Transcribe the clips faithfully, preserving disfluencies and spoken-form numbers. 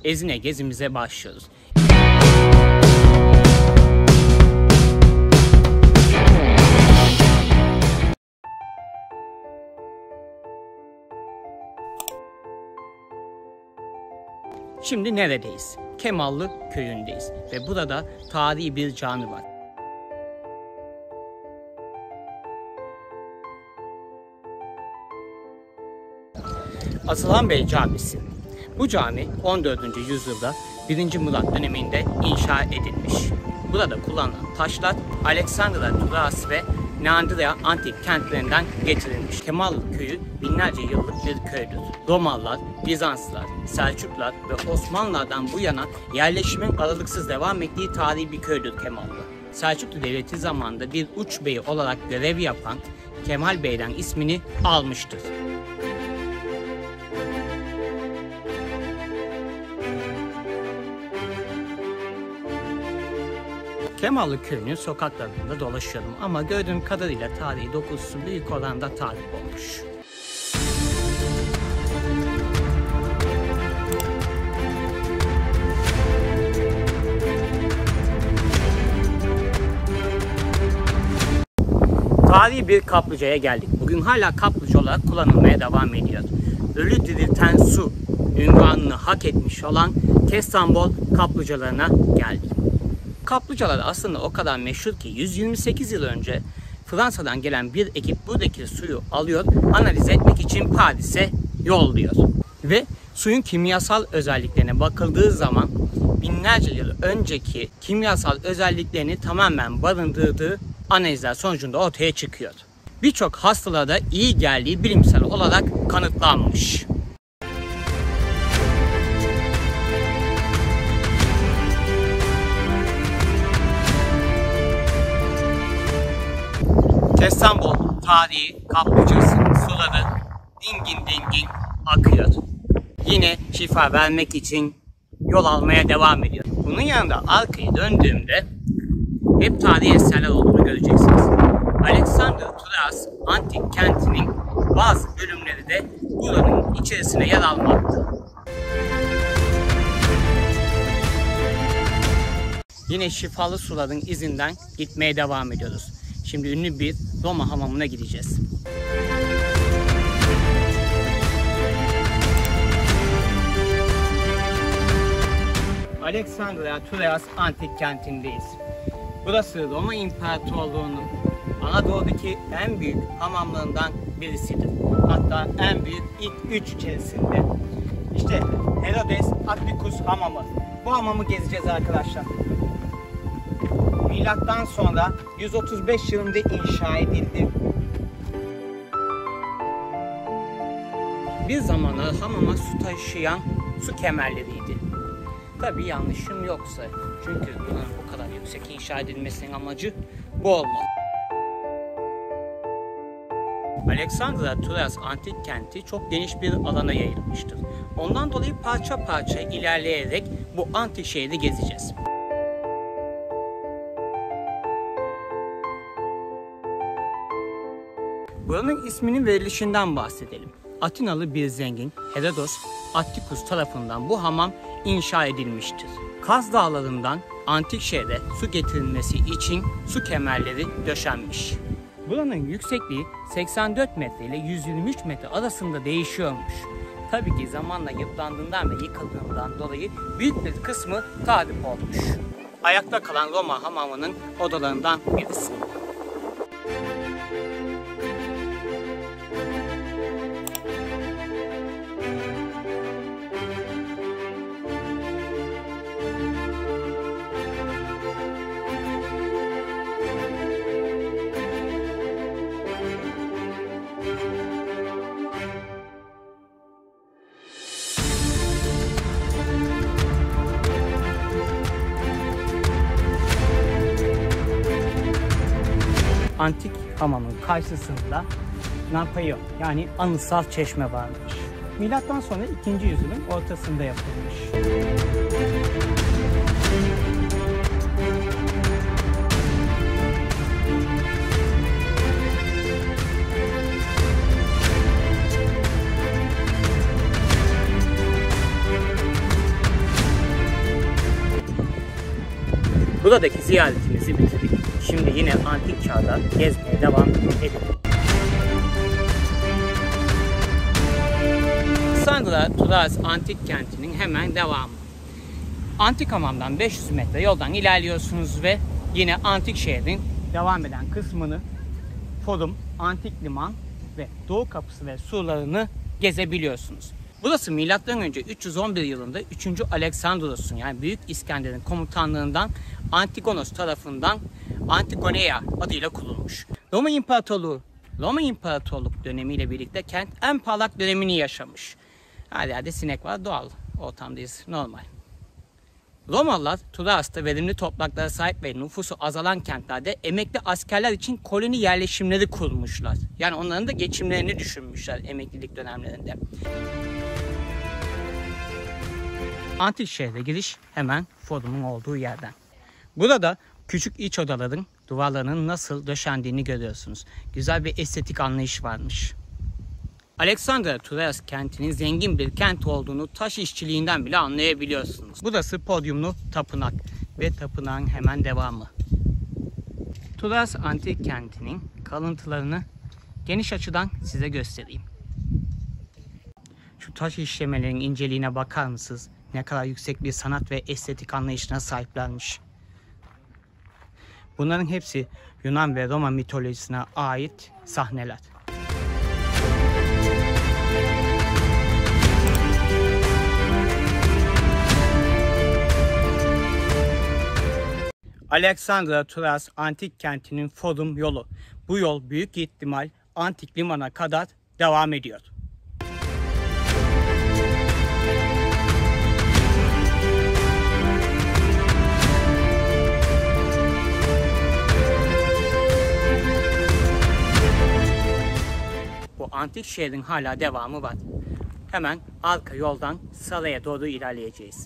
Ezine gezimize başlıyoruz. Şimdi neredeyiz? Kemallı köyündeyiz ve burada tarihi bir cami var. Asılan Bey Camisi. Bu cami on dördüncü yüzyılda birinci Murat döneminde inşa edilmiş. Burada kullanılan taşlar Aleksandria Turas ve Neandria antik kentlerinden getirilmiş. Kemallı köyü binlerce yıllık bir köydür. Romalılar, Bizanslılar, Selçuklular ve Osmanlılardan bu yana yerleşimin aralıksız devam ettiği tarihi bir köydür Kemallı. Selçuklu Devleti zamanında bir uç beyi olarak görev yapan Kemal Bey'den ismini almıştır. Kemallı köyünün sokaklarında dolaşıyorum ama gördüğüm kadarıyla tarihi dokusu büyük oranda tarih olmuş. Tarihi bir kaplıcaya geldik. Bugün hala kaplıca olarak kullanılmaya devam ediyor. Ölü dirilten su ünvanını hak etmiş olan Kestanbol kaplıcalarına geldik. Kaplıcalar aslında o kadar meşhur ki yüz yirmi sekiz yıl önce Fransa'dan gelen bir ekip buradaki suyu alıyor, analiz etmek için Paris'e yolluyor. Ve suyun kimyasal özelliklerine bakıldığı zaman binlerce yıl önceki kimyasal özelliklerini tamamen barındırdığı analizler sonucunda ortaya çıkıyor. Birçok hastalığa da iyi geldiği bilimsel olarak kanıtlanmış. Kestanbol tarihi kaplıcasının suları dingin dingin akıyor. Yine şifa vermek için yol almaya devam ediyor. Bunun yanında arkaya döndüğümde hep tarihi eserler olduğunu göreceksiniz. Alexander Turas antik kentinin bazı bölümleri de buranın içerisine yer almakta. Yine şifalı suların izinden gitmeye devam ediyoruz. Şimdi ünlü bir Roma hamamına gideceğiz. Alexandria Turas antik kentindeyiz. Burası Roma İmparatorluğu'nun Anadolu'daki en büyük hamamlarından birisidir. Hatta en büyük ilk üç içerisinde. İşte Herodes Atticus hamamı. Bu hamamı gezeceğiz arkadaşlar. Milattan sonra yüz otuz beş yılında inşa edildi. Bir zamanlar hamama su taşıyan su kemerleriydi. Tabii yanlışım yoksa, çünkü bunun bu kadar yüksek inşa edilmesinin amacı bu olmalı. Alexandria Turas antik kenti çok geniş bir alana yayılmıştır. Ondan dolayı parça parça ilerleyerek bu antik şehri gezeceğiz. Buranın isminin verilişinden bahsedelim. Atinalı bir zengin Herodos Atticus tarafından bu hamam inşa edilmiştir. Kaz Dağları'ndan antik şehre su getirilmesi için su kemerleri döşenmiş. Buranın yüksekliği seksen dört metre ile yüz yirmi üç metre arasında değişiyormuş. Tabii ki zamanla yıplandığından ve yıkıldığından dolayı büyük bir kısmı tahrip olmuş. Ayakta kalan Roma hamamının odalarından birisi. Antik hamamın karşısında Napaio yani anıtsal çeşme varmış. Milattan sonra ikinci yüzyılın ortasında yapılmış. Buradaki ziyaretimizi bitirdik. Şimdi yine antik çağda gezmeye devam edelim. Alexandria Turas antik kentinin hemen devamı. Antik hamamdan beş yüz metre yoldan ilerliyorsunuz ve yine antik şehrin devam eden kısmını, Forum, Antik Liman ve Doğu Kapısı ve surlarını gezebiliyorsunuz. Burası milattan önce üç yüz on bir yılında üçüncü Alexandros'un yani Büyük İskender'in komutanlığından Antigonos tarafından Antigoneia adıyla kurulmuş. Roma İmparatorluğu Roma İmparatorluk dönemiyle birlikte kent en parlak dönemini yaşamış. Her yerde sinek var, doğal ortamdayız, normal. Romalılar Turas'ta verimli topraklara sahip ve nüfusu azalan kentlerde emekli askerler için koloni yerleşimleri kurmuşlar. Yani onların da geçimlerini düşünmüşler emeklilik dönemlerinde. Antik şehre giriş hemen forumun olduğu yerden. Burada küçük iç odaların duvarlarının nasıl döşendiğini görüyorsunuz. Güzel bir estetik anlayış varmış. Alexandria Turas kentinin zengin bir kent olduğunu taş işçiliğinden bile anlayabiliyorsunuz. Burası podyumlu tapınak ve tapınağın hemen devamı. Turas antik kentinin kalıntılarını geniş açıdan size göstereyim. Şu taş işlemelerin inceliğine bakar mısınız? Ne kadar yüksek bir sanat ve estetik anlayışına sahiplermiş. Bunların hepsi Yunan ve Roma mitolojisine ait sahneler. Alexandria Turas antik kentinin forum yolu. Bu yol büyük ihtimal antik limana kadar devam ediyor. Bu antik şehrin hala devamı var. Hemen arka yoldan saraya doğru ilerleyeceğiz.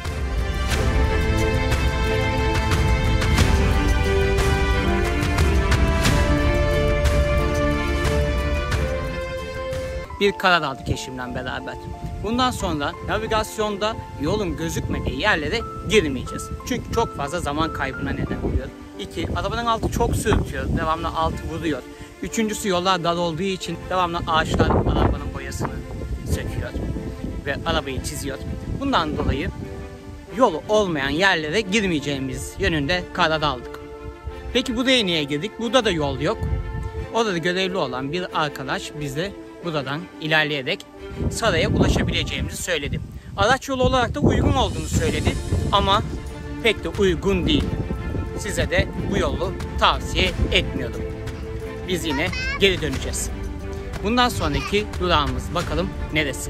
Bir karar aldık eşimle beraber. Bundan sonra navigasyonda yolun gözükmediği yerlere girmeyeceğiz. Çünkü çok fazla zaman kaybına neden oluyor. İki, arabanın altı çok sürtüyor. Devamlı altı vuruyor. Üçüncüsü, yollar dar olduğu için devamlı ağaçlar arabanın boyasını söküyor ve arabayı çiziyor. Bundan dolayı yolu olmayan yerlere girmeyeceğimiz yönünde karar aldık. Peki buraya niye girdik? Burada da yol yok. Orada görevli olan bir arkadaş bize buradan ilerleyerek saraya ulaşabileceğimizi söyledi. Araç yolu olarak da uygun olduğunu söyledi ama pek de uygun değil. Size de bu yolu tavsiye etmiyorum. Biz yine geri döneceğiz. Bundan sonraki durağımız bakalım neresi?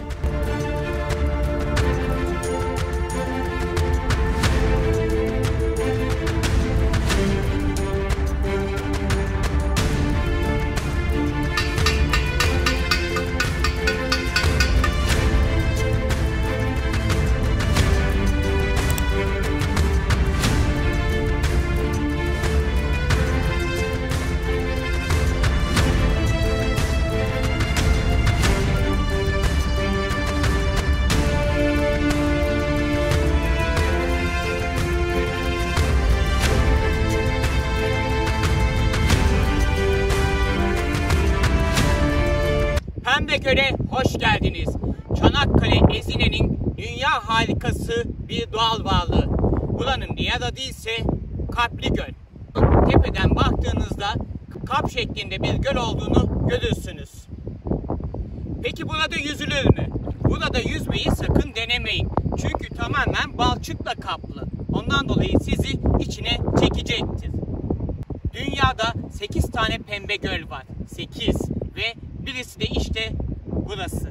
Pembegöl'e hoş geldiniz. Çanakkale Ezine'nin dünya harikası bir doğal varlığı. Buranın diğer adı ise Kaplı Göl. Tepeden baktığınızda kap şeklinde bir göl olduğunu görürsünüz. Peki burada yüzülür mü? Burada yüzmeyi sakın denemeyin. Çünkü tamamen balçıkla kaplı. Ondan dolayı sizi içine çekecektir. Dünyada sekiz tane pembe göl var. sekiz ve birisi de işte burası.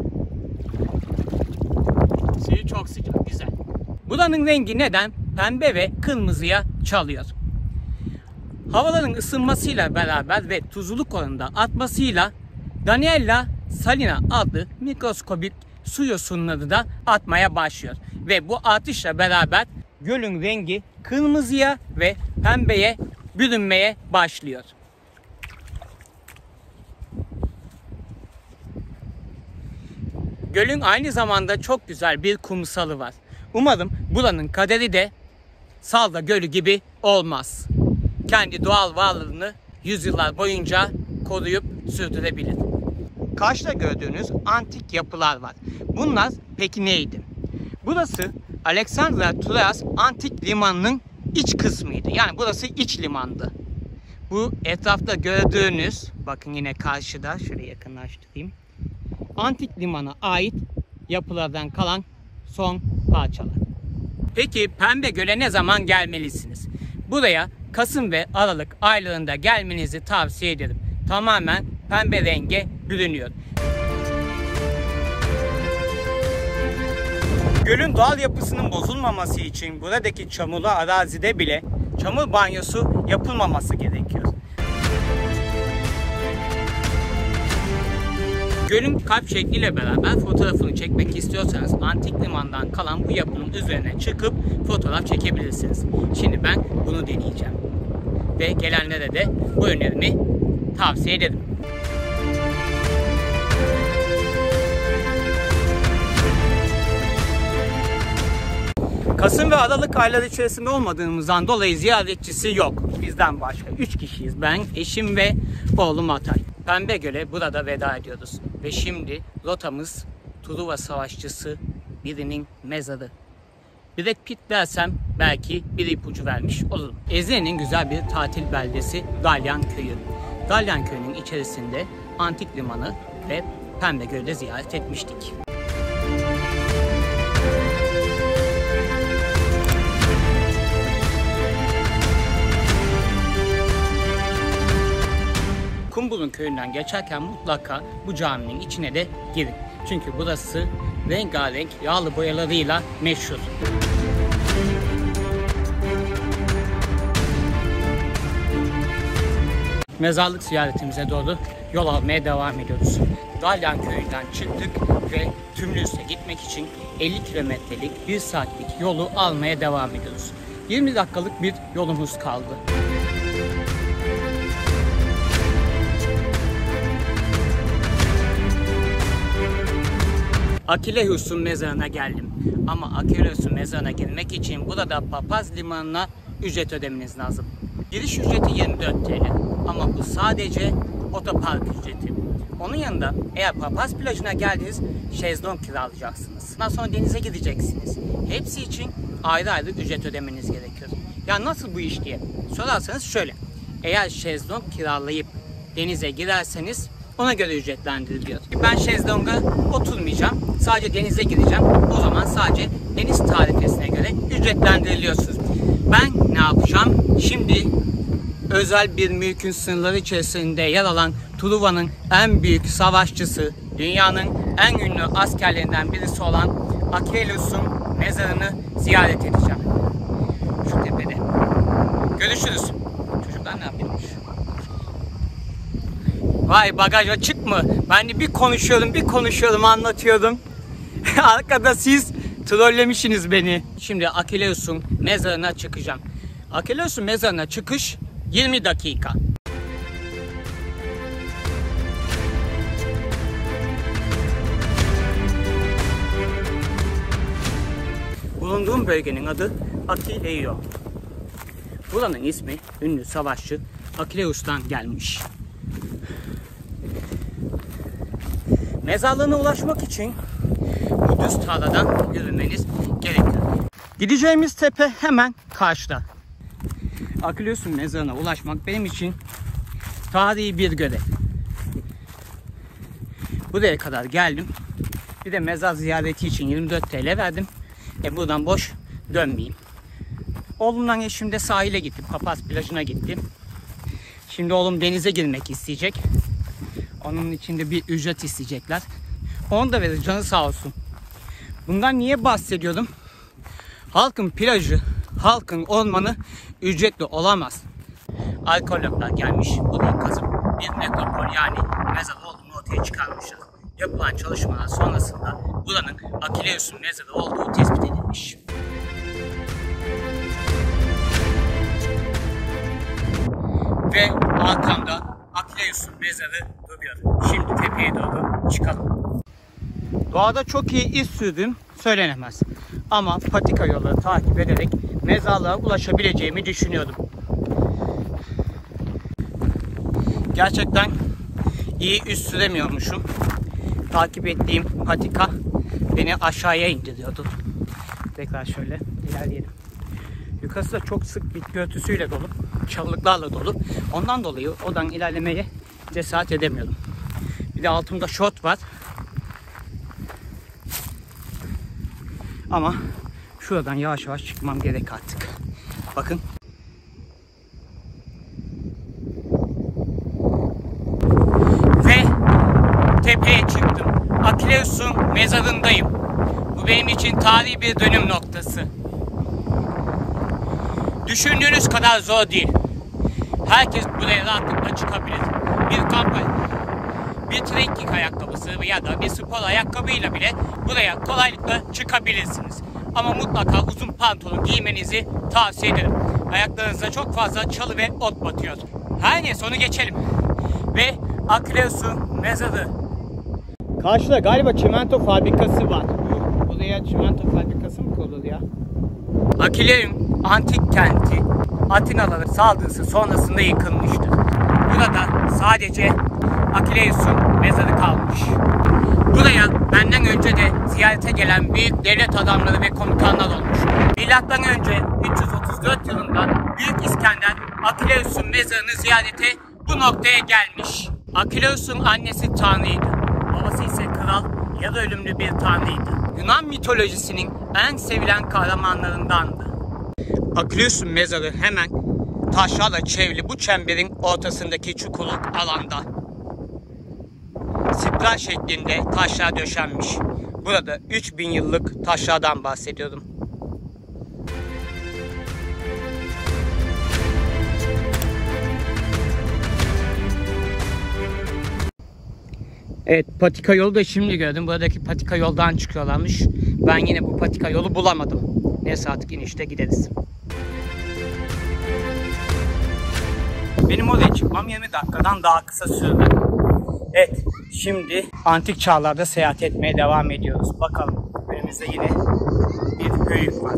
Suyu çok sıcak, güzel. Buranın rengi neden pembe ve kırmızıya çalıyor? Havaların ısınmasıyla beraber ve tuzluluk oranında artmasıyla Daniella salina adlı mikroskobik su yosunları da atmaya başlıyor. Ve bu artışla beraber gölün rengi kırmızıya ve pembeye bürünmeye başlıyor. Gölün aynı zamanda çok güzel bir kumsalı var. Umarım buranın kaderi de Salda Gölü gibi olmaz. Kendi doğal varlığını yüzyıllar boyunca koruyup sürdürebilir. Karşıda gördüğünüz antik yapılar var. Bunlar peki neydi? Burası Aleksandria Troas Antik Limanı'nın iç kısmıydı. Yani burası iç limandı. Bu etrafta gördüğünüz, bakın yine karşıda, şöyle yakınlaştırayım. Antik limana ait yapılardan kalan son parçalar. Peki Pembe Göl'e ne zaman gelmelisiniz? Buraya Kasım ve Aralık aylarında gelmenizi tavsiye ederim. Tamamen pembe renge bürünüyor. Gölün doğal yapısının bozulmaması için buradaki çamurlu arazide bile çamur banyosu yapılmaması gerekiyor. Gölün kalp şekliyle beraber fotoğrafını çekmek istiyorsanız antik limandan kalan bu yapının üzerine çıkıp fotoğraf çekebilirsiniz. Şimdi ben bunu deneyeceğim. Ve gelenlere de bu önerimi tavsiye ederim. Kasım ve Aralık ayları içerisinde olmadığımızdan dolayı ziyaretçisi yok. Bizden başka üç kişiyiz. Ben, eşim ve oğlum Atay. Pembe Göl'e burada veda ediyoruz. Ve şimdi rotamız Truva savaşçısı birinin mezarı. Brad Pitt dersem belki bir ipucu vermiş olurum. Ezine'nin güzel bir tatil beldesi Dalyan Köyü. Dalyan Köyü'nün içerisinde antik limanı ve Pembe Göl'de ziyaret etmiştik. Kumburun köyünden geçerken mutlaka bu caminin içine de girin. Çünkü burası rengarenk yağlı boyalarıyla meşhur. Mezarlık ziyaretimize doğru yol almaya devam ediyoruz. Dalyan köyünden çıktık ve Tümlüs'e gitmek için elli kilometrelik bir saatlik yolu almaya devam ediyoruz. yirmi dakikalık bir yolumuz kaldı. Akileus'un mezarına geldim. Ama Akileus'un mezarına girmek için burada Papaz Limanı'na ücret ödemeniz lazım. Giriş ücreti yirmi dört TL. Ama bu sadece otopark ücreti. Onun yanında eğer Papaz plajına geldiniz, şezlong kiralayacaksınız. Daha sonra denize gideceksiniz. Hepsi için ayrı ayrı ücret ödemeniz gerekiyor. Ya nasıl bu iş diye sorarsanız şöyle. Eğer şezlong kiralayıp denize girerseniz ona göre ücretlendiriliyor. Ben şezlonga oturmayacağım. Sadece denize gireceğim. O zaman sadece deniz tarifesine göre ücretlendiriliyorsunuz. Ben ne yapacağım? Şimdi özel bir mülkün sınırları içerisinde yer alan Truva'nın en büyük savaşçısı, dünyanın en ünlü askerlerinden birisi olan Akileus'un mezarını ziyaret edeceğim. Şu tepede. Görüşürüz. Çocuklar ne yapıyormuş? Vay, bagaj açık mı? Ben de bir konuşuyorum, bir konuşuyorum, anlatıyorum. Arkada siz trollemişsiniz beni. Şimdi Akileus'un mezarına çıkacağım. Akileus'un mezarına çıkış yirmi dakika. Bulunduğum bölgenin adı Akileio. Buranın ismi ünlü savaşçı Akileus'tan gelmiş. Mezarlığına ulaşmak için bu düz tarladan yürümeniz gerekiyor. Gideceğimiz tepe hemen karşıda. Akileus'un mezarına ulaşmak benim için tarihi bir görev. Buraya kadar geldim. Bir de mezar ziyareti için yirmi dört TL verdim. E buradan boş dönmeyeyim. Oğlumla eşim de sahile gitti. Papaz plajına gittim. Şimdi oğlum denize girmek isteyecek. Onun için de bir ücret isteyecekler. Onu da verir, canı sağ olsun. Bundan niye bahsediyorum? Halkın plajı, halkın ormanı ücretli olamaz. Arkeologlar gelmiş, burayı kazıp bir nekropol yani mezar olduğunu ortaya çıkarmışlar. Yapılan çalışmalar sonrasında buranın Akileus'un mezarı olduğu tespit edilmiş. Ve arkamda Akileus'un mezarı duruyor. Şimdi tepeye doğru çıkalım. Doğada çok iyi iz sürdüğüm söylenemez. Ama patika yolları takip ederek mezarlığa ulaşabileceğimi düşünüyordum. Gerçekten iyi üst süremiyormuşum. Takip ettiğim patika beni aşağıya indiriyordu. Tekrar şöyle ilerleyelim. Yukarısı da çok sık bitki örtüsüyle dolu, çalılıklarla dolu. Ondan dolayı oradan ilerlemeye cesaret edemiyorum. Bir de altımda şort var. Ama şuradan yavaş yavaş çıkmam gerek artık. Bakın. Ve tepeye çıktım. Akileus'un mezarındayım. Bu benim için tarihi bir dönüm noktası. Düşündüğünüz kadar zor değil. Herkes buraya rahatlıkla çıkabilir. Bir kamp, bir trekking ayakkabısı ya da bir spor ayakkabıyla bile buraya kolaylıkla çıkabilirsiniz. Ama mutlaka uzun pantolon giymenizi tavsiye ederim. Ayaklarınıza çok fazla çalı ve ot batıyor. Her neyse onu geçelim. Ve Akileus'un mezarı. Karşıda galiba çimento fabrikası var. Buraya çimento fabrikası mı kurulur ya? Akileum antik kenti Atinalıların saldırısı sonrasında yıkılmıştır. Burada sadece Akileus'un mezarı kalmış. Buraya benden önce de ziyarete gelen büyük devlet adamları ve komutanlar olmuş. Milattan önce üç yüz otuz dört yılında Büyük İskender Akileus'un mezarını ziyarete bu noktaya gelmiş. Akileus'un annesi tanrıydı. Babası ise kral ya da ölümlü bir tanrıydı. Yunan mitolojisinin en sevilen kahramanlarındandı. Akileus'un mezarı hemen taşlarla çevrili bu çemberin ortasındaki çukurluk alanda. Spiral şeklinde taşlar döşenmiş. Burada üç bin yıllık taşlardan bahsediyorum. Evet, patika yolu da şimdi gördüm. Buradaki patika yoldan çıkıyorlarmış. Ben yine bu patika yolu bulamadım. Neyse artık inişte gideriz. Benim oraya çıkmam yirmi dakikadan daha kısa sürdü. Evet, şimdi antik çağlarda seyahat etmeye devam ediyoruz. Bakalım, önümüzde yine bir höyük var.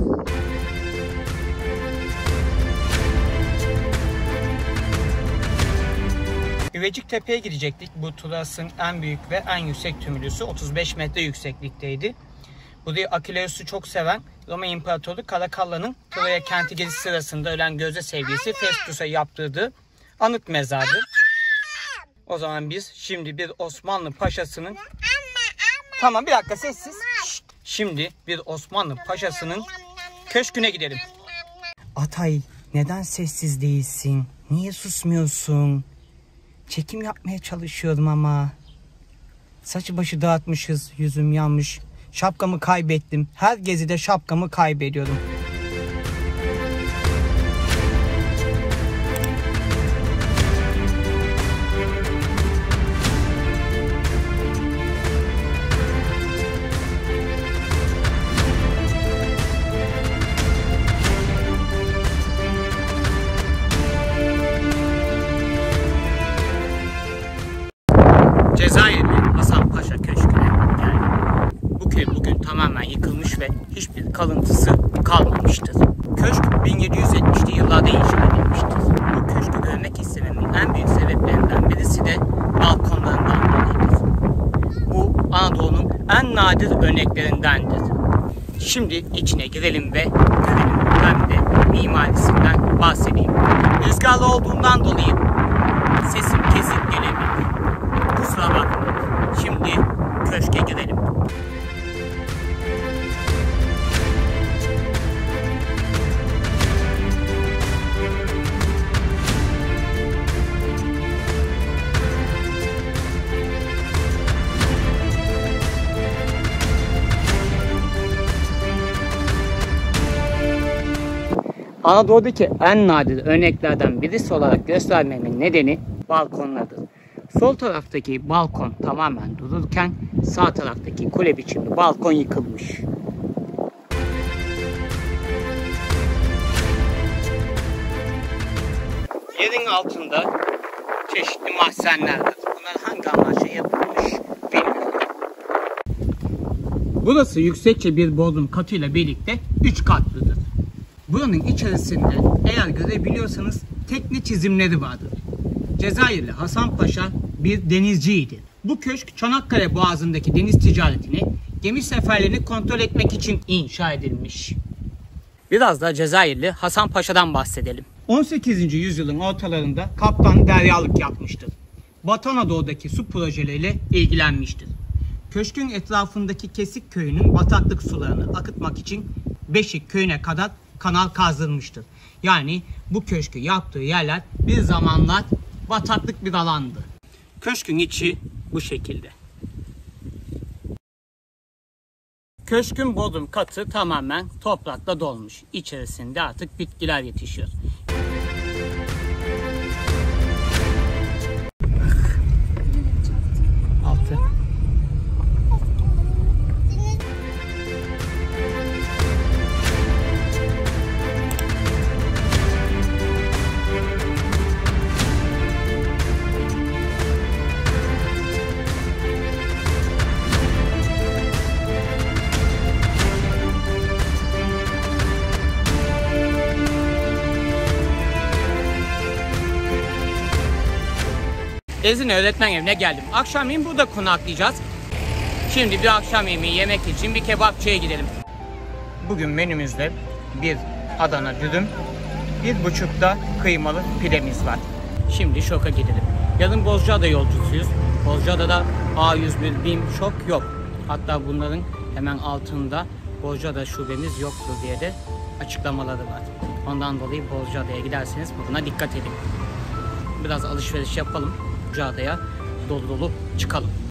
Güvecik Tepe'ye gidecektik. Bu Tras'ın en büyük ve en yüksek tümülüsü otuz beş metre yükseklikteydi. Burayı Akileus'u çok seven Roma İmparatoru Carakalla'nın Troya kenti gezisi sırasında ölen gözde sevgilisi Festus'a yaptırdığı anıt mezardı. O zaman biz şimdi bir Osmanlı paşasının... Tamam, bir dakika sessiz. Şşt. Şimdi bir Osmanlı paşasının köşküne gidelim. Atay, neden sessiz değilsin? Niye susmuyorsun? Çekim yapmaya çalışıyorum ama. Saçı başı dağıtmışız, yüzüm yanmış. Şapkamı kaybettim. Her gezide şapkamı kaybediyorum. Cezayirli Hasan Paşa Köşkü'ne geldim. Bu köy bugün tamamen yıkılmış ve hiçbir kalıntısı kalmamıştır. Köşk bin yedi yüz yetmişli yıllarda inşa edilmiştir. Bu köşkü görmek istememin en büyük sebeplerinden birisi de balkonlarından dolayıdır. Bu Anadolu'nun en nadir örneklerindendir. Şimdi içine girelim ve görelim. Ben de mimarisinden bahsedeyim. Rüzgarlı olduğundan dolayı sesim kesik gelebilir. Kusura bakmayın. Şimdi köşke gidelim. Anadolu'daki en nadir örneklerden birisi olarak göstermemin nedeni balkonlardır. Sol taraftaki balkon tamamen dururken sağ taraftaki kule biçimli balkon yıkılmış. Yerin altında çeşitli mahzenler var. Bunlar hangi amaçla yapılmış bilmiyorum. Burası yüksekçe bir bodrum katıyla birlikte üç katlıdır. Buranın içerisinde eğer görebiliyorsanız tekne çizimleri vardır. Cezayirli Hasan Paşa bir denizciydi. Bu köşk Çanakkale Boğazı'ndaki deniz ticaretini, gemi seferlerini kontrol etmek için inşa edilmiş. Biraz da Cezayirli Hasan Paşa'dan bahsedelim. on sekizinci yüzyılın ortalarında kaptan deryalık yapmıştır. Batı Anadolu'daki su projeleriyle ilgilenmiştir. Köşkün etrafındaki Kesik köyünün bataklık sularını akıtmak için Beşik köyüne kadar kanal kazdırmıştır. Yani bu köşkü yaptığı yerler bir zamanlar bataklık bir alandı. Köşkün içi bu şekilde. Köşkün bodrum katı tamamen toprakla dolmuş. İçerisinde artık bitkiler yetişiyor. Altı. Ezine öğretmen evine geldim. Akşamleyin burada konaklayacağız. Şimdi bir akşam yemeği yemek için bir kebapçıya gidelim. Bugün menümüzde bir Adana dürüm, bir buçukta kıymalı pidemiz var. Şimdi şoka gidelim. Yarın Bozcaada yolcusuyuz. Bozcaada'da A yüz bir BİM şok yok. Hatta bunların hemen altında Bozcaada şubemiz yoktur diye de açıklamaları var. Ondan dolayı Bozcaada'ya giderseniz buna dikkat edin. Biraz alışveriş yapalım. Bozcaada'ya dolu dolu çıkalım.